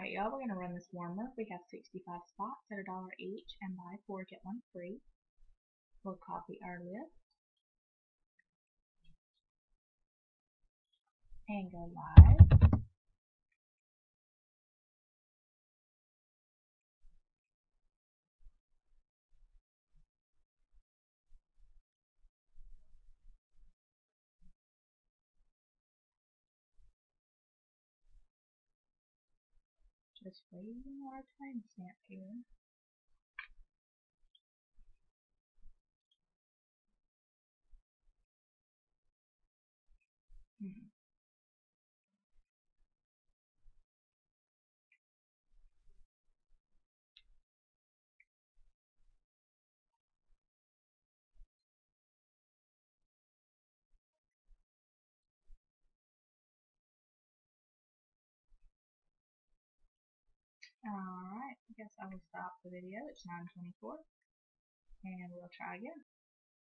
Alright, y'all, we're going to run this warm-up. We have 65 spots at $1 each, and buy 4 get 1 free. We'll copy our list and go live. Just waiting our timestamp here. Alright, I guess I will stop the video. It's 9:24, and we'll try again.